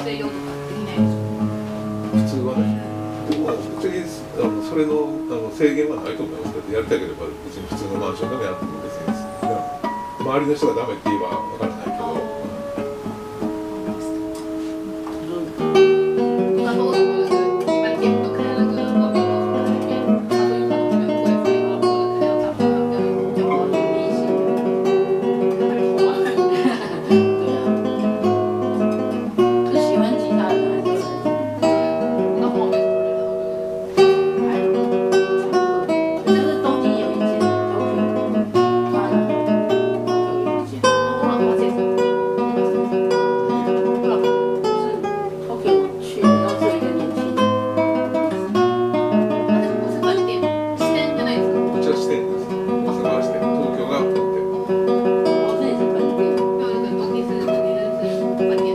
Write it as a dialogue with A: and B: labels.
A: 性用とかできないでしょ。
B: 普通はね。でもぶっちゃけそれの制限はないと思いますけど、やりたければ別に普通のマンションでもやっても別にいいです。周りの人がダメって言えばわからないけど。
A: 本店。